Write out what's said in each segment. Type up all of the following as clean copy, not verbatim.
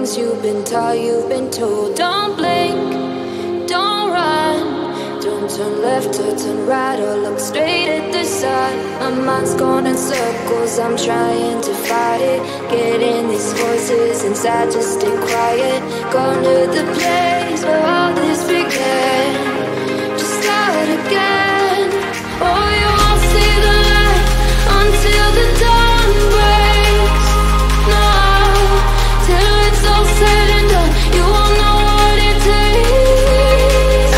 things you've been taught, you've been told. Don't blink, don't run, don't turn left or turn right or look straight at the sun. My mind's going in circles, I'm trying to fight it. Getting these voices inside, just stay quiet. Going to the place where all this began. Just start again. Oh, you won't see the light until the dawn breaks. No, till it's all said and done, you won't know what it takes.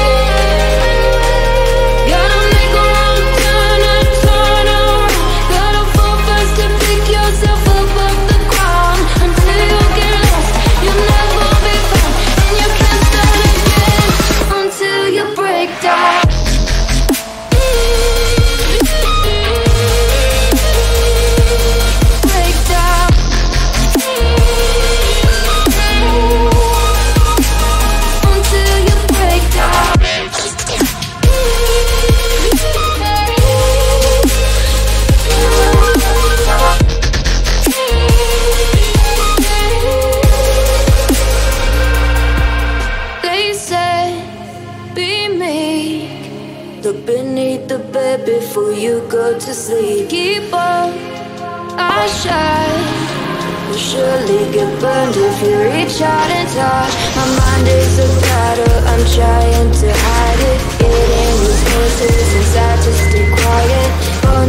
Gotta make a wrong turn and turn around. Gotta fall fast to pick yourself up off the ground. Until you get lost, you'll never be found, and you can't start again until you break down. Look beneath the bed before you go to sleep. Keep on, I shine. You'll surely get burned if you reach out and touch. My mind is a battle, I'm trying to hide it. Getting these voices inside, just stay quiet.